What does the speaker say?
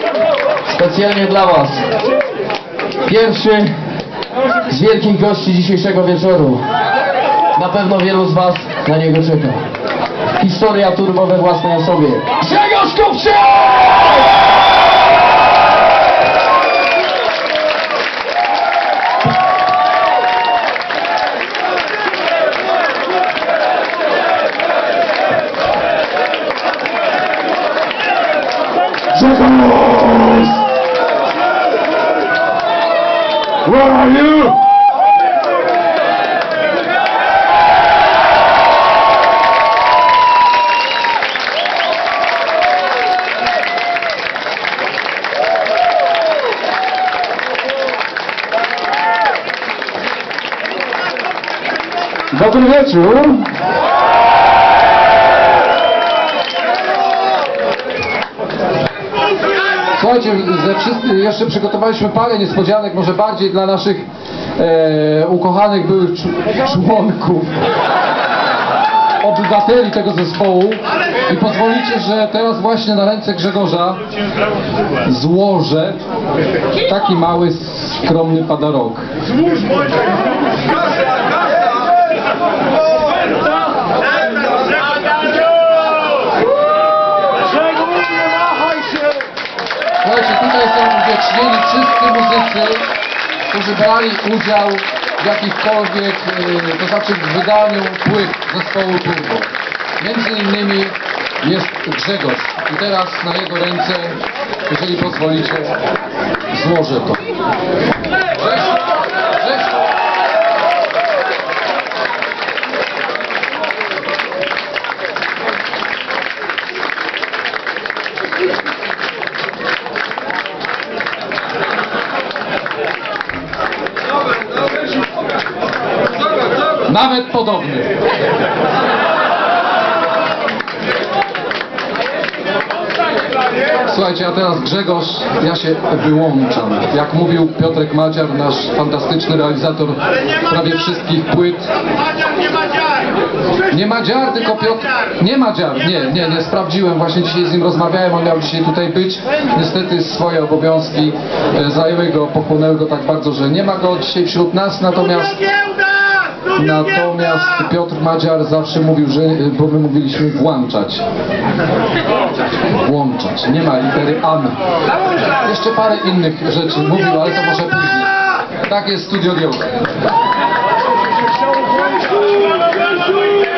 Specjalnie dla Was. Pierwszy z wielkich gości dzisiejszego wieczoru. Na pewno wielu z Was na niego czeka. Historia turbo we własnej osobie. Grzegorz Kupczyk! Grzegorz! Where are you? Dobry wieczór. Słuchajcie, jeszcze przygotowaliśmy parę niespodzianek, może bardziej dla naszych ukochanych byłych członków, obywateli tego zespołu. I pozwolicie, że teraz właśnie na ręce Grzegorza złożę taki mały, skromny padarok. Słuchajcie, tutaj są uwiecznieni wszyscy muzycy, którzy brali udział w jakichkolwiek, to znaczy w wydaniu płyt zespołu Turbo. Między innymi jest Grzegorz. I teraz na jego ręce, jeżeli pozwolicie, złożę to. Grzegorz. Nawet podobny. Słuchajcie, a teraz Grzegorz, ja się wyłączam. Jak mówił Piotrek Madziar, nasz fantastyczny realizator prawie wszystkich płyt. Nie ma dziar, tylko Piotr... Nie ma dziar, nie sprawdziłem, właśnie dzisiaj z nim rozmawiałem, on miał dzisiaj tutaj być. Niestety swoje obowiązki zajęły go, pochłonęły go tak bardzo, że nie ma go dzisiaj wśród nas, natomiast Piotr Madziar zawsze mówił, że, bo my mówiliśmy włączać. Włączać. Nie ma litery AN. Jeszcze parę innych rzeczy mówił, ale to może później. Tak jest Studio Diog.